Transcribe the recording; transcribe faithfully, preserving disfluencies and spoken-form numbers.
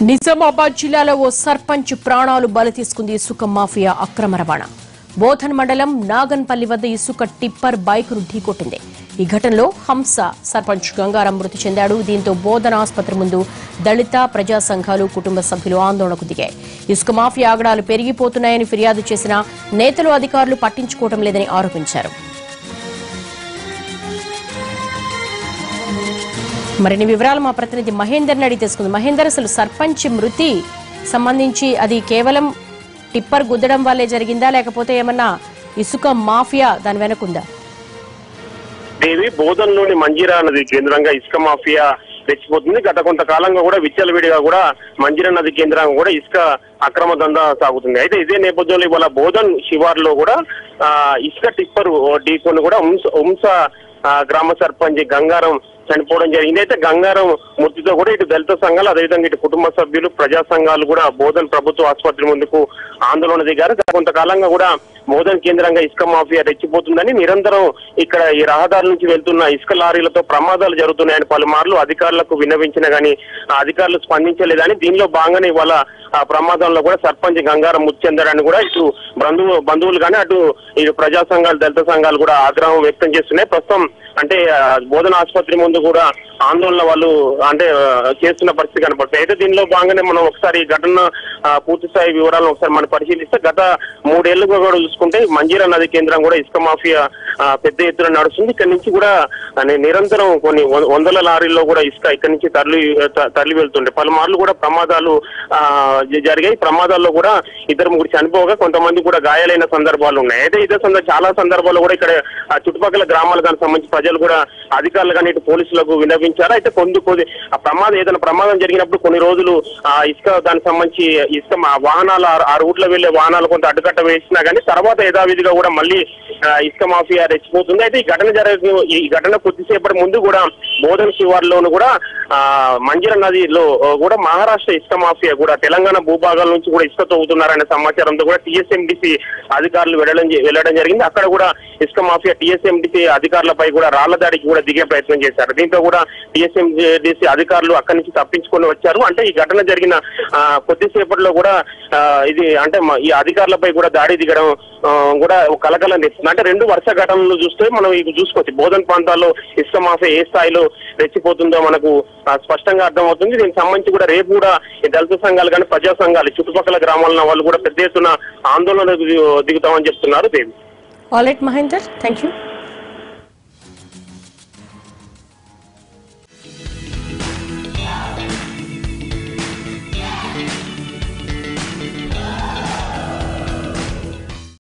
నిజామాబాద్ జిల్లాలో ఓ సర్పంచ్ ప్రాణాలు బలి తీసుకుంది ఇసుక మాఫియా అక్రమ రవాణా. బోధన్ మండలం నాగన్పల్లి వద్ద ఇసుక టిప్పర్ బైక్ను ఢీకొట్టింది. ఈ ఘటనలో హంస సర్పంచ్ గంగారం మృతి చెందాడు. దీంతో బోధన ఆసుపత్రి ముందు దళిత ప్రజా సంఘాలు కుటుంబ సభ్యులు ఆందోళనకు దిగాయి. ఇసుక మాఫియా ఆగడాలు పెరిగిపోతున్నాయని ఫిర్యాదు చేసిన నేతలు అధికారులు పట్టించుకోవడం లేదని ఆరోపించారు. మరిన్ని వివరాలు మా ప్రతినిధి మహేందర్ నడి తెలుసుకుంది. మహేందర్, అసలు సర్పంచ్ మృతి సంబంధించి అది కేవలం టిప్పర్ గుద్దడం వల్లే జరిగిందా, లేకపోతే ఏమన్నా ఇసుక మాఫియా దాని వెనకుందా? దేవి, బోధన్లోని మంజీరా నది కేంద్రంగా ఇసుక మాఫియా రెచ్చిపోతుంది. గత కొంతకాలంగా కూడా విచ్చలవిడిగా కూడా మంజీరా నది కేంద్రంగా కూడా ఇసుక అక్రమ దందా సాగుతుంది. అయితే ఇదే నేపథ్యంలో ఇవాళ బోధన్ శివార్లో కూడా ఆ ఇసుక టిప్పర్ ఢీకొని కూడా ఉంస గ్రామ సర్పంచ్ గంగారం చనిపోవడం జరిగింది. అయితే గంగారం మృతితో కూడా ఇటు దళిత సంఘాలు, అదేవిధంగా ఇటు కుటుంబ సభ్యులు, ప్రజా సంఘాలు కూడా బోధన్ ప్రభుత్వ ఆసుపత్రి ముందుకు ఆందోళన దిగారు. కొంతకాలంగా కూడా బోధన్ కేంద్రంగా ఇసుక మాఫియా రెచ్చిపోతుందని, నిరంతరం ఇక్కడ ఈ రహదారుల నుంచి వెళ్తున్న ఇసుక లారీలతో ప్రమాదాలు జరుగుతున్నాయని పలుమార్లు అధికారులకు విన్నవించినా గానీ అధికారులు స్పందించలేదని, దీనిలో భాగంగానే ఇవాళ ఆ ప్రమాదంలో కూడా సర్పంచ్ గంగారం మృతి చెందారని కూడా ఇటు బంధువు బంధువులు కానీ అటు ఇటు ప్రజా సంఘాలు, దళిత సంఘాలు కూడా ఆగ్రహం వ్యక్తం చేస్తున్నాయి. ప్రస్తుతం అంటే బోధన ఆసుపత్రి ముందు కూడా ఆందోళన వాళ్ళు అంటే చేస్తున్న పరిస్థితి కనపడుతుంది. అయితే దీనిలో భాగంగానే మనం ఒకసారి ఘటన పూర్తి స్థాయి వివరాలను ఒకసారి మనం పరిశీలిస్తే, గత మూడేళ్లుగా కూడా చూసుకుంటే మంజీరా నది కేంద్రం కూడా ఇసుక మాఫియా పెద్ద ఎత్తున నడుస్తుంది. ఇక్కడ నుంచి కూడా నిరంతరం కొన్ని వందల లారీల్లో కూడా ఇసుక ఇక్కడ నుంచి తరలి తరలి వెళ్తుండే పలుమార్లు కూడా ప్రమాదాలు ఆ జరిగాయి. ప్రమాదాల్లో కూడా ఇద్దరు ముగ్గురు చనిపోగా కొంతమంది కూడా గాయాలైన సందర్భాలు ఉన్నాయి. అయితే ఇదే సందర్భ చాలా సందర్భాల్లో కూడా ఇక్కడ చుట్టుపక్కల గ్రామాలకు సంబంధించి ప్రజలు కూడా అధికారులు కానీ ఇటు పోలీసులకు విన్నవించారు. అయితే కొన్ని కొద్ది ఆ ప్రమాదం ఏదైనా ప్రమాదం జరిగినప్పుడు కొన్ని రోజులు ఆ ఇసుక దానికి సంబంధించి ఇసుక వాహనాలు ఆ రూట్లో వెళ్లే వాహనాలు కొంత అడ్డుకట్ట వేసినా కానీ తర్వాత యథావిధిగా కూడా మళ్ళీ ఇసుక మాఫియా రెచ్చిపోతుంది. అయితే ఈ ఘటన జరిగే ఈ ఘటన కొద్దిసేపటి ముందు కూడా బోధన్ శివార్లోను కూడా ఆ మంజీరా నదిలో కూడా మహారాష్ట్ర ఇసుక మాఫియా కూడా తెలంగాణ భూభాగాల నుంచి కూడా ఇసుక తవ్వుతున్నారనే సమాచారంతో కూడా టీఎస్ఎండిసి అధికారులు వెళ్ళడం వెళ్ళడం జరిగింది. అక్కడ కూడా ఇసుక మాఫియా టీఎస్ఎండిసి అధికారులపై కూడా రాళ్ల దాడికి కూడా దిగే ప్రయత్నం చేశారు. దీంతో కూడా టీఎస్ఎండిసి అధికారులు అక్కడి నుంచి తప్పించుకొని వచ్చారు. అంటే ఈ ఘటన జరిగిన ఆ కొద్దిసేపట్లో కూడా ఆ ఇది అంటే ఈ అధికారులపై కూడా దాడి దిగడం కూడా కలకలం తెస్తుంది. అంటే రెండు వరుస ఘటనలు చూస్తే మనం ఇవి చూసుకోవచ్చు. బోధన్ ప్రాంతాల్లో ఇసుక మాఫియా ఏ స్థాయిలో రెచ్చిపోతుందో మనకు స్పష్టంగా అర్థమవుతుంది. దీనికి సంబంధించి కూడా రేపు కూడా దళిత సంఘాలు కానీ ప్రజా సంఘాలు చుట్టుపక్కల గ్రామాల వాళ్ళు కూడా పెద్ద ఎత్తున ఆందోళన దిగుతామని చెప్తున్నారు. Devi. All right Mahender, thank you.